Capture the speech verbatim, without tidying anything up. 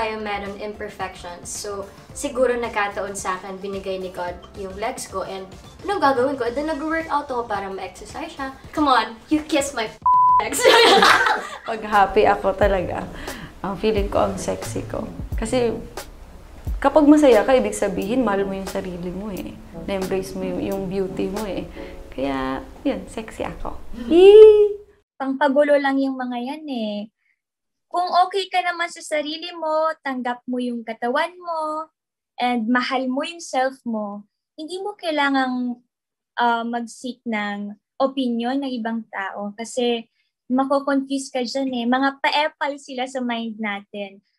tayo meron imperfections. So, siguro nagkataon sa akin, binigay ni God yung legs ko, and anong gagawin ko? And then nag-workout ako para ma-exercise siya. Come on, you kiss my legs. Pag happy ako talaga, ang feeling ko ang sexy ko. Kasi kapag masaya ka, ibig sabihin, mahal mo yung sarili mo eh. Na-embrace mo yung, yung beauty mo eh. Kaya, yun, sexy ako. Yee! Pangpagulo lang yung mga yan eh. Kung okay ka naman sa sarili mo, tanggap mo yung katawan mo, and mahal mo yung self mo, hindi mo kailangang uh, mag-seek ng opinion ng ibang tao kasi mako-confuse ka dyan eh. Mga pa-epal sila sa mind natin.